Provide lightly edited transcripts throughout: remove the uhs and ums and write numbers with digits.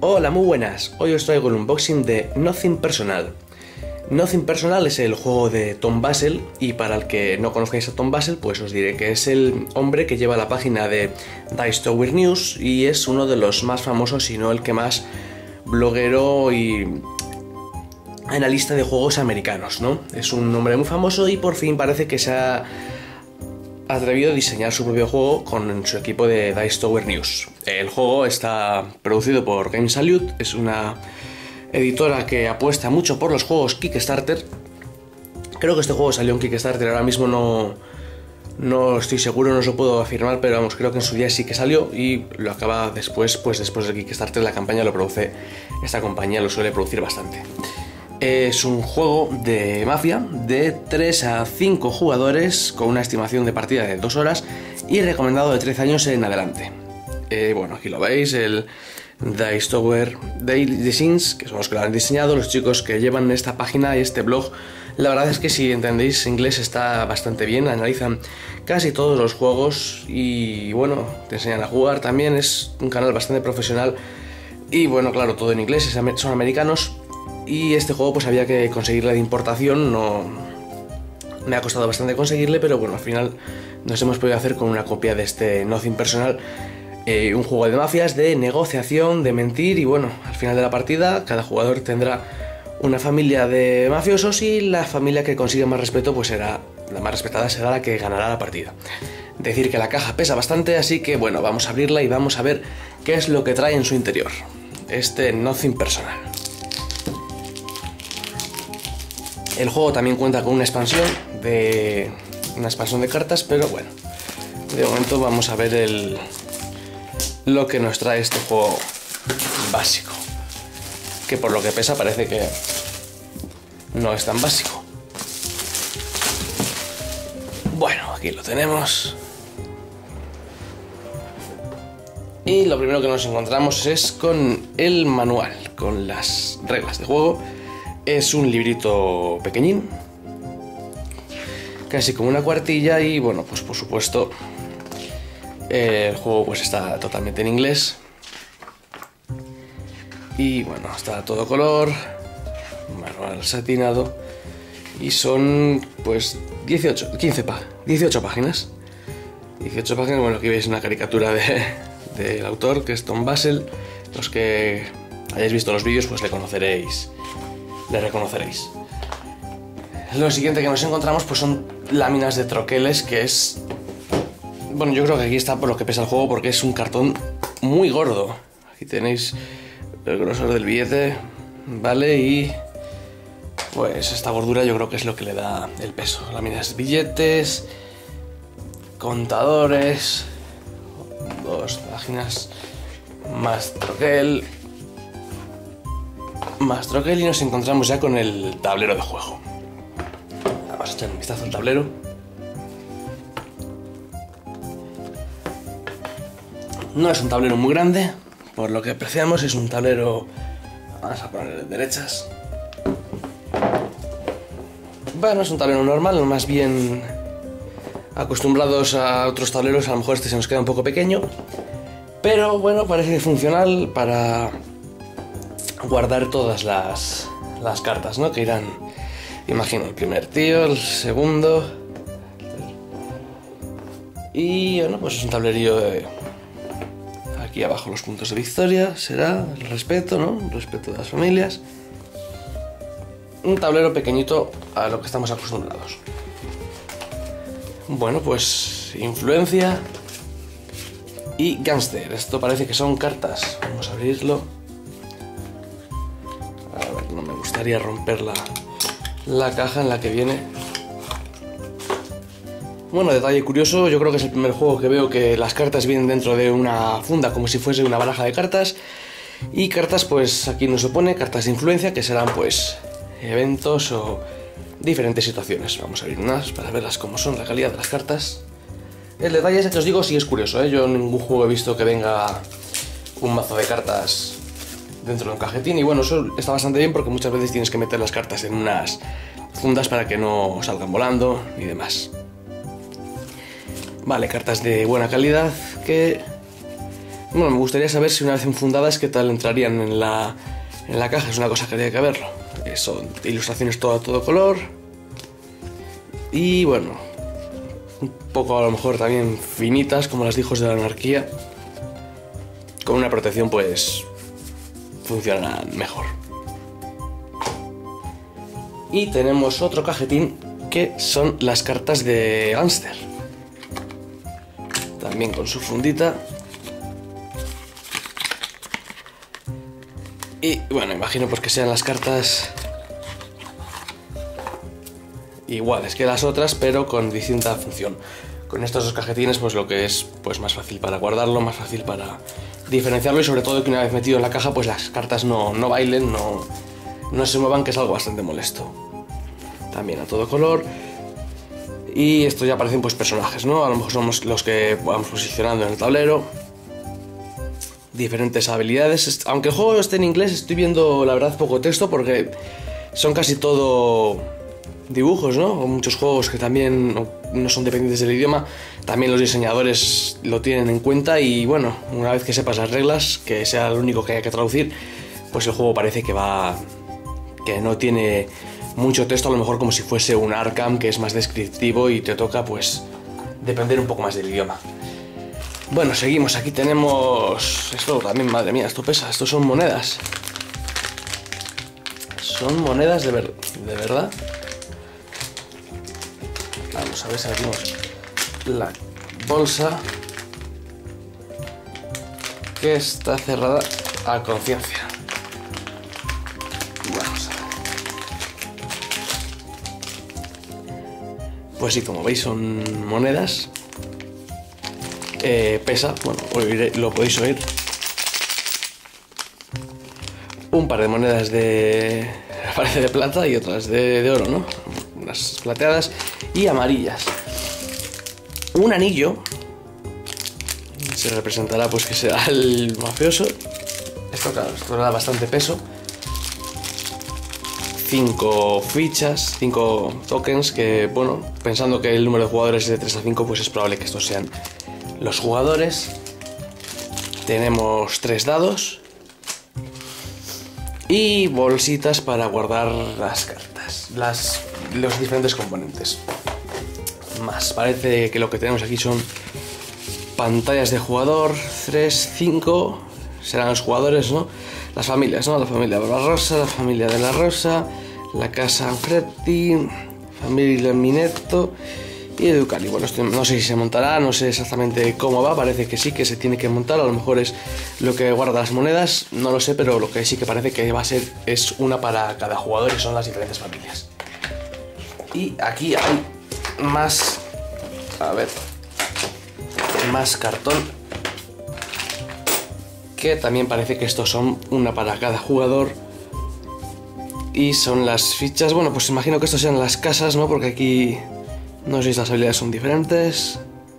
Hola, muy buenas. Hoy os traigo el unboxing de Nothing Personal. Nothing Personal es el juego de Tom Vasel, y para el que no conozcáis a Tom Vasel, pues os diré que es el hombre que lleva la página de Dice Tower News y es uno de los más famosos, si no el que más bloguero y analista de juegos americanos, ¿no? Es un hombre muy famoso y por fin parece que se ha atrevido a diseñar su propio juego con su equipo de Dice Tower News. El juego está producido por Game Salute, es una editora que apuesta mucho por los juegos Kickstarter. Creo que este juego salió en Kickstarter, ahora mismo no estoy seguro, no os lo puedo afirmar, pero vamos, creo que en su día sí que salió y lo acaba después, pues después del Kickstarter la campaña lo produce, esta compañía lo suele producir bastante. Es un juego de mafia de 3 a 5 jugadores con una estimación de partida de 2 horas y recomendado de 13 años en adelante. Bueno, aquí lo veis, el Dice Tower Designs, que son los que lo han diseñado, los chicos que llevan esta página y este blog. La verdad es que si entendéis inglés está bastante bien, analizan casi todos los juegos y bueno, te enseñan a jugar también, es un canal bastante profesional y bueno, claro, todo en inglés, son americanos. Y este juego pues había que conseguirle de importación, no me ha costado bastante conseguirle, pero bueno, al final nos hemos podido hacer con una copia de este Nothing Personal, un juego de mafias, de negociación, de mentir y bueno, al final de la partida cada jugador tendrá una familia de mafiosos y la familia que consiga más respeto pues será la más respetada, será la que ganará la partida. Decir que la caja pesa bastante, así que bueno, vamos a abrirla y vamos a ver qué es lo que trae en su interior este Nothing Personal. El juego también cuenta con una expansión de cartas, pero bueno, de momento vamos a ver lo que nos trae este juego básico, que por lo que pesa parece que no es tan básico. Bueno, aquí lo tenemos. Y lo primero que nos encontramos es con el manual, con las reglas de juego. Es un librito pequeñín, casi como una cuartilla y bueno, pues por supuesto el juego pues está totalmente en inglés y bueno, está a todo color, manual satinado y son pues 18 páginas. 18 páginas, bueno, aquí veis una caricatura del autor, que es Tom Vasel. Los que hayáis visto los vídeos pues le reconoceréis. Lo siguiente que nos encontramos pues son láminas de troqueles, que es... Bueno, yo creo que aquí está por lo que pesa el juego, porque es un cartón muy gordo. Aquí tenéis el grosor del billete, ¿vale? Y pues esta gordura yo creo que es lo que le da el peso. Láminas de billetes, contadores, 2 páginas, más troquel y nos encontramos ya con el tablero de juego. Vamos a echar un vistazo al tablero. No es un tablero muy grande, por lo que apreciamos, es un tablero... Vamos a ponerle derechas. Bueno, es un tablero normal, más bien acostumbrados a otros tableros, a lo mejor este se nos queda un poco pequeño, pero bueno, parece funcional para guardar todas las cartas, ¿no? Que irán, imagino, el primer tío, el segundo. Y bueno, pues es un tablerillo de... Aquí abajo los puntos de victoria, será el respeto, ¿no? El respeto de las familias. Un tablero pequeñito a lo que estamos acostumbrados. Bueno, pues influencia y gángster. Esto parece que son cartas. Vamos a abrirlo. A ver, no me gustaría romper la caja en la que viene. Bueno, detalle curioso, yo creo que es el primer juego que veo que las cartas vienen dentro de una funda, como si fuese una baraja de cartas. Y cartas, pues aquí nos opone cartas de influencia, que serán pues eventos o diferentes situaciones. Vamos a abrir unas para verlas cómo son, la calidad de las cartas. El detalle es que os digo, sí es curioso, ¿eh? Yo en ningún juego he visto que venga un mazo de cartas dentro de un cajetín, y bueno, eso está bastante bien porque muchas veces tienes que meter las cartas en unas fundas para que no salgan volando y demás. Vale, cartas de buena calidad que Bueno, me gustaría saber si una vez enfundadas qué tal entrarían en la caja. Es una cosa que habría que verlo. Son ilustraciones todo a todo color. Y bueno, un poco a lo mejor también finitas, como las hijos de la anarquía. Con una protección pues funcionarán mejor. Y tenemos otro cajetín que son las cartas de Gánster. También con su fundita. Y bueno, imagino pues que sean las cartas iguales que las otras, pero con distinta función. Con estos dos cajetines pues lo que es pues más fácil para guardarlo, más fácil para diferenciarlo y sobre todo que una vez metido en la caja pues las cartas no bailen, no se muevan, que es algo bastante molesto. También a todo color. Y estos ya parecen pues personajes, ¿no? A lo mejor somos los que vamos posicionando en el tablero. Diferentes habilidades. Aunque el juego esté en inglés, estoy viendo la verdad poco texto porque son casi todo dibujos, ¿no? O muchos juegos que también no son dependientes del idioma, también los diseñadores lo tienen en cuenta y bueno, una vez que sepas las reglas, que sea lo único que haya que traducir, pues el juego parece que no tiene mucho texto, a lo mejor como si fuese un Arkham, que es más descriptivo y te toca pues depender un poco más del idioma. Bueno, seguimos, aquí tenemos esto también, madre mía, esto pesa, estos son monedas. Son monedas de verdad. Vamos a ver si abrimos la bolsa, que está cerrada a conciencia. Vamos a ver. Pues sí, como veis son monedas. Pesa, bueno, lo podéis oír. Un par de monedas parece de plata y otras de oro, ¿no? Unas plateadas y amarillas. Un anillo. Se representará pues que será el mafioso. Esto claro, esto da bastante peso. 5 fichas, 5 tokens que, bueno, pensando que el número de jugadores es de 3 a 5, pues es probable que estos sean los jugadores. Tenemos 3 dados y bolsitas para guardar las cartas, los diferentes componentes. Más, parece que lo que tenemos aquí son pantallas de jugador, 3, 5, serán los jugadores, ¿no? Las familias, ¿no? La familia Barbarossa, la familia de la Rosa, la casa Anfretti, familia Minetto y Ducali. Bueno, esto no sé si se montará, no sé exactamente cómo va, parece que sí que se tiene que montar, a lo mejor es lo que guarda las monedas, no lo sé, pero lo que sí que parece que va a ser es una para cada jugador y son las diferentes familias. Y aquí hay más, a ver, más cartón, que también parece que estos son una para cada jugador y son las fichas. Bueno, pues imagino que estos sean las casas, ¿no? Porque aquí no sé si las habilidades son diferentes.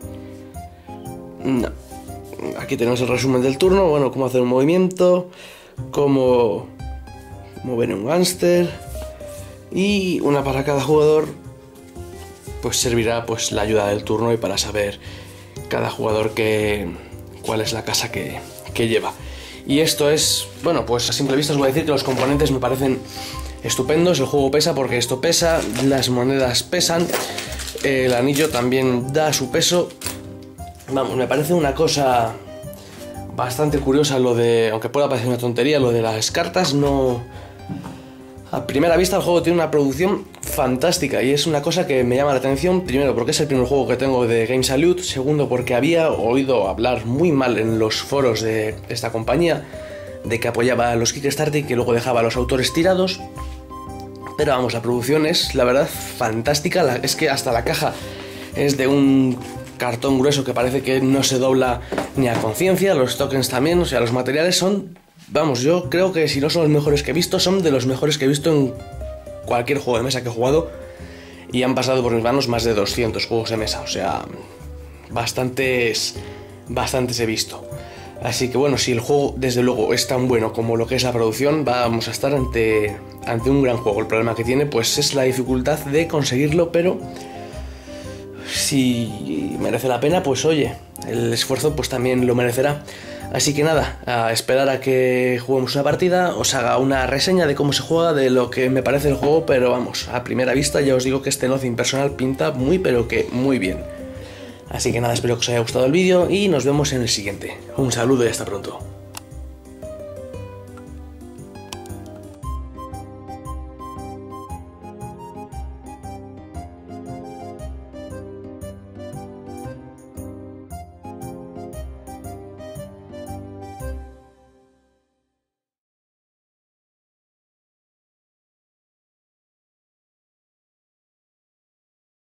No. Aquí tenemos el resumen del turno, bueno, cómo hacer un movimiento, cómo mover un gánster y una para cada jugador. Pues servirá pues la ayuda del turno y para saber cada jugador cuál es la casa que lleva. Y esto es, bueno, pues a simple vista os voy a decir que los componentes me parecen estupendos. El juego pesa porque esto pesa, las monedas pesan, el anillo también da su peso. Vamos, me parece una cosa bastante curiosa lo de, aunque pueda parecer una tontería, lo de las cartas. No, a primera vista el juego tiene una producción fantástica y es una cosa que me llama la atención. Primero porque es el primer juego que tengo de Game Salute, segundo porque había oído hablar muy mal en los foros de esta compañía de que apoyaba a los Kickstarter y que luego dejaba a los autores tirados. Pero vamos, la producción es la verdad fantástica. Es que hasta la caja es de un cartón grueso que parece que no se dobla ni a conciencia. Los tokens también, o sea, los materiales son, vamos, yo creo que si no son los mejores que he visto, son de los mejores que he visto en cualquier juego de mesa que he jugado, y han pasado por mis manos más de 200 juegos de mesa, o sea, bastantes he visto. Así que bueno, si el juego desde luego es tan bueno como lo que es la producción, vamos a estar ante un gran juego. El problema que tiene pues es la dificultad de conseguirlo, pero si merece la pena, pues oye, el esfuerzo pues también lo merecerá. Así que nada, a esperar a que juguemos una partida, os haga una reseña de cómo se juega, de lo que me parece el juego, pero vamos, a primera vista ya os digo que este Nothing Personal pinta muy pero que muy bien. Así que nada, espero que os haya gustado el vídeo y nos vemos en el siguiente. Un saludo y hasta pronto.